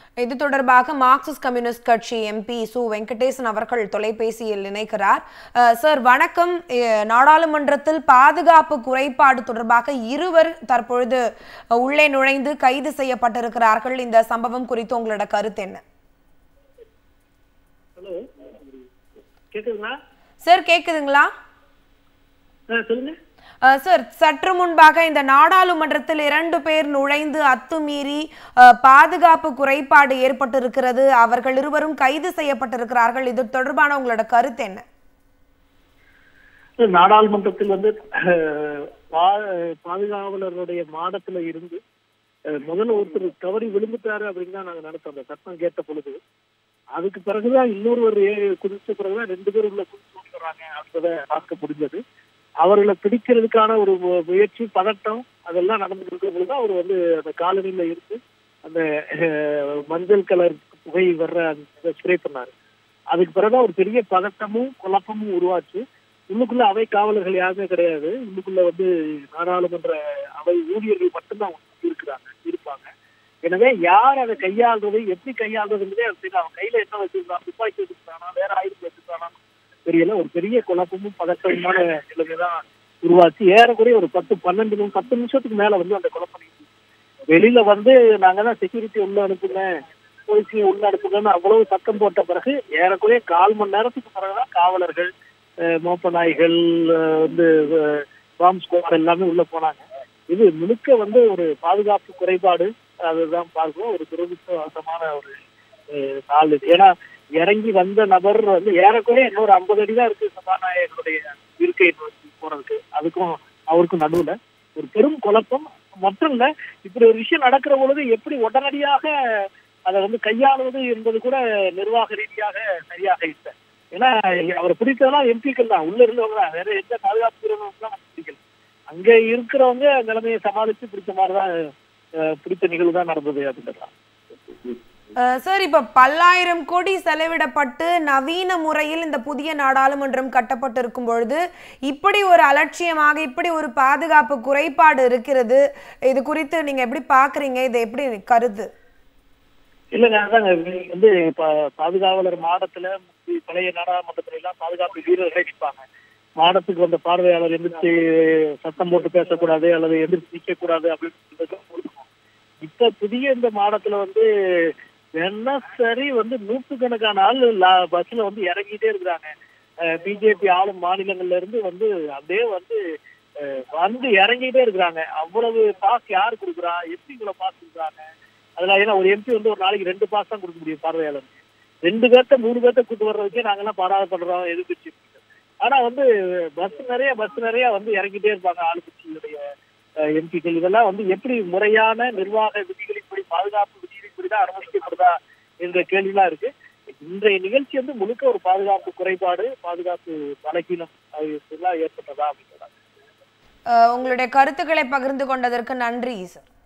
இது தொடர்பாக Marxist communist கட்சி எம்பி சு வெங்கடேசன் அவர்கள் தொலைபேசியில் இணைக்கிறார். சார் வணக்கம். நாடாளுமன்றத்தில் பாதுகாப்பு குறைபாடு தொடர்பாக இருவர் தற்பொழுது உள்ளே நுழைந்து கைது செய்யப்பட்டிருக்கிறார்கள். இந்த சம்பவம் குறித்து உங்களோட கருத்து என்ன? சார் கேக்குதுங்களா? சார் சற்று முன்பாக இந்த நாடாளுமன்றத்தில் 2 பேர் நுழைந்து அத்துமீறி பாதுகாப்பு குறைபாடு ஏற்பட்டிருக்கிறது. அவர்கள் இருவரும் கைது செய்யப்பட்டிருக்கிறார்கள். இது தொடர்பான உங்களோட கருத்து என்ன? நாடாளுமன்றத்தில் பாதுகாவலருடைய மாடத்துல இருந்து முதல்ல ஒருத்தர் தவறி விழுந்துட்டாரு அப்படின்னு தான் நாங்க நடத்தோம். அந்த சட்டம் கேட்ட பொழுது அதுக்கு பிறகுதான் இன்னொருவர் குதிச்ச பிறகுதான் 2 பேர் உள்ள குதிச்சுறாங்க அப்படின்றத பார்க்க முடிஞ்சது. அவர்களை பிடிக்கிறதுக்கான ஒரு முயற்சி, பதட்டம் அதெல்லாம் நடந்துட்டு இருக்கிற பொழுதுதான் அவர் அந்த காலனியில இருந்து அந்த மஞ்சள் கலர் புகை வர்ற அந்த ஸ்ப்ரே பண்ணாரு. அதுக்கு பிறகுதான் ஒரு பெரிய பதட்டமும் குழப்பமும் உருவாச்சு. உள்ளுக்குள்ள அவை காவலர்கள் யாருமே கிடையாது. உள்ளுக்குள்ள நாடாளுமன்ற அவை ஊழியர்கள் மட்டும்தான் இருப்பாங்க. எனவே யார் அதை கையாள்றது, எப்படி கையாள்றதுன்றதே அவன் கையில என்ன வச்சிருக்கான், துப்பாக்கி வச்சிருக்கானா, வேற ஆயுதம் வச்சிருக்கானா தெரியல. ஒரு பெரிய குழப்பமும் பதட்டமான நிலைமைதான் உருவாச்சு. ஏறக்குறைய ஒரு 10 நிமிஷத்துக்கு மேல அந்த குழப்பம் வெளியில நாங்க தான் செக்யூரிட்டி உள்ள அனுப்புங்க, போலீஸையும் உள்ள அனுப்புங்கன்னு அவ்வளவு சத்தம் போட்ட பிறகு ஏறக்குறைய 1/4 மணி நேரத்துக்கு பிறகுதான் காவலர்கள், மோப்ப நாய்கள், பாம் ஸ்குவாட் எல்லாமே உள்ள போனாங்க. இது முழுக்க ஒரு பாதுகாப்பு குறைபாடு. அதுதான் பார்க்கிறோம். ஒரு துரதிருஷ்டவசமான ஒரு நாள் இது. ஏன்னா இறங்கி வந்த நபர் ஏறக்குறைய இன்னொரு 50 அடி தான் இருக்கு சபாநாயகருடைய இருக்கை போறதுக்கு. அதுக்கும் அவருக்கும் நடுவுல ஒரு பெரும் குழப்பம். மட்டும் இல்ல, இப்படி ஒரு விஷயம் நடக்கிற பொழுது எப்படி உடனடியாக அதை கையாளுவது என்பது கூட நிர்வாக ரீதியாக சரியாக இல்லை. ஏன்னா அவரை பிடித்ததெல்லாம் எம்பிக்கள் தான், உள்ள இருந்தவங்க தான், வேற எந்த பாதுகாப்பு பிடிக்கல. அங்க இருக்கிறவங்க நிலைமையை சமாளித்து பிடிச்ச மாதிரிதான் பிடித்த நிகழ்வு தான் நடந்தது அப்படின்றலாம். சார், இப்ப 10,000 கோடி செலவிடப்பட்டு நவீன முறையில் இந்த புதிய நாடாளுமன்றம் கட்டப்பட்டிருக்கும் பொழுது இப்படி ஒரு அலட்சியமாக, இப்படி ஒரு பாதுகாப்பு குறைபாடு இருக்கிறது. இது குறித்து நீங்க எப்படி பாக்குறீங்க? இதை எப்படி கருத்து? இல்லங்க, அதாங்க பாதுகாவலர் மாடத்துல பழைய நாடாளுமன்றத்துல எல்லாம் பாதுகாப்பு வீரர்கள் இருப்பாங்க. மாடத்துக்கு வந்த பார்வையாளர் எந்திரிச்சு சத்தம் போட்டு பேசக்கூடாது அல்லது எந்திரிச்சு நிக்க கூடாது அப்படின்னு. இப்ப புதிய இந்த மாடத்துல தினசரி நூற்றுக்கணக்கான ஆள் பஸ்ல இறங்கிட்டே இருக்கிறாங்க. பிஜேபி ஆளும் மாநிலங்கள்ல இருந்து அப்படியே இறங்கிட்டே இருக்கிறாங்க. அவ்வளவு பாஸ் யாரு கொடுக்குறா, எப்படி இவ்வளவு பாஸ் கொடுக்குறாங்க? அதுல ஏன்னா ஒரு எம்பி ஒரு நாளைக்கு 2 பாஸ் தான் கொடுக்க முடியும் பார்வையாளர். 2 பேர்த்த 3 பேர்த்த கூட்டு வர்றதுக்கே நாங்கெல்லாம் பாராதப்படுறோம், எதிர்கட்சி. ஆனா பஸ் நிறைய இறங்கிட்டே இருப்பாங்க ஆளுங்கட்சியுடைய எம்பிக்கள். இதெல்லாம் எப்படி முறையான நிர்வாக விதிகளின்படி, பாதுகாப்பு விதிகளின்படிதான் அனுமதிக்கப்படுதா என்ற கேள்விலாம் இருக்கு. இன்றைய நிகழ்ச்சி முழுக்க ஒரு பாதுகாப்பு குறைபாடு, பாதுகாப்பு பலகீனம் எல்லாம் ஏற்பட்டதா அப்படிங்கிறாங்க. உங்களுடைய கருத்துக்களை பகிர்ந்து கொண்டதற்கு நன்றி சார்.